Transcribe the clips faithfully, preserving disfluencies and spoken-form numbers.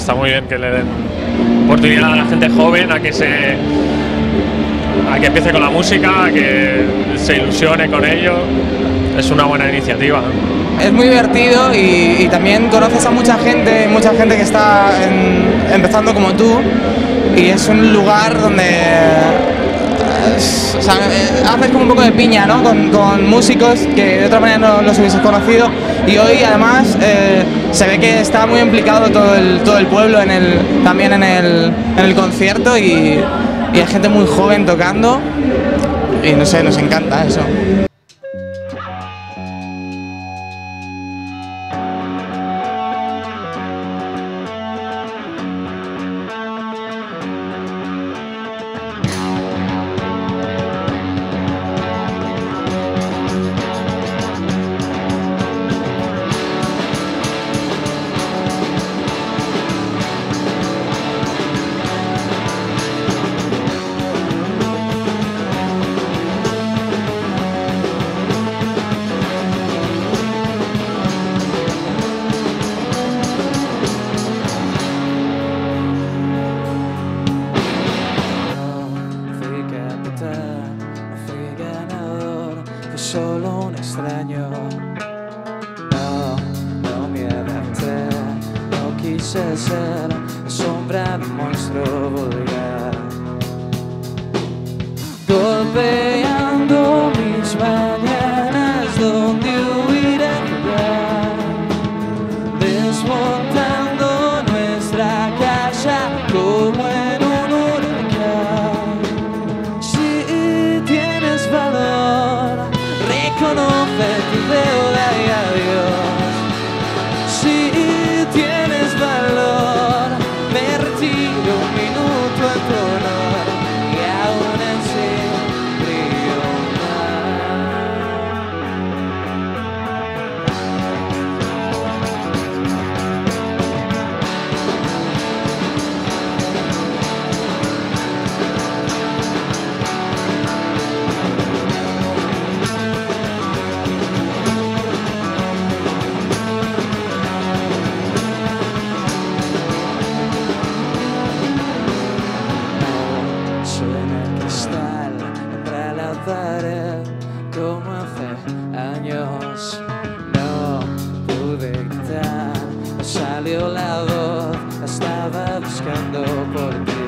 está muy bien que le den oportunidad a la gente joven a que se a que empiece con la música, a que se ilusione con ello. Es una buena iniciativa. Es muy divertido y, y también conoces a mucha gente, mucha gente que está en, empezando como tú, y es un lugar donde es, o sea, haces como un poco de piña, ¿no? Con, con músicos que de otra manera no los hubieses conocido, y hoy además eh, se ve que está muy implicado todo el, todo el pueblo en el, también en el, en el concierto, y, y hay gente muy joven tocando y no sé, nos encanta eso. Solo un extraño, no, no me adapté, no quise ser la sombra de un monstruo vulgar, golpeando mis mañanas donde huir a jugar, desmontando nuestra casa como en un huracán. Si tienes valor, reconoce tu deuda y adiós. Si tienes valor, me retiro un minuto en tu honor y aún así brillo como hace años. No pude gritar, no salió la voz, la estaba buscando por ti.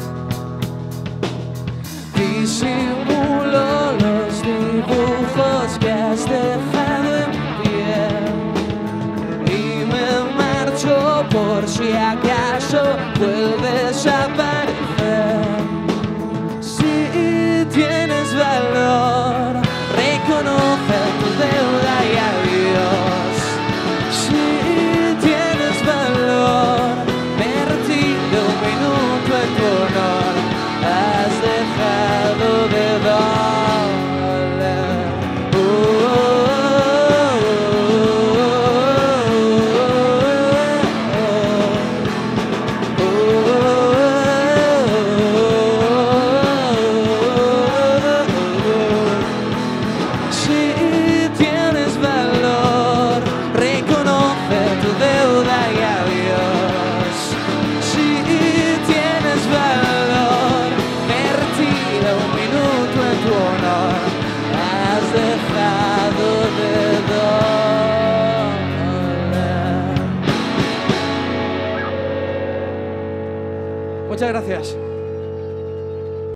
Disimulo los dibujos que has dejado en mi piel y me marcho por si acaso vuelves a aparecer. Si tienes valor, reconoce tu deuda y adiós. Si tienes valor, me retiro un minuto en tu honor. Has dejado de doler. Oh, oh, oh, oh, oh. Si tienes valor, reconoce tu deuda y adiós. Si tienes valor, me retiro un minuto en tu honor. Has dejado de doler. Muchas gracias.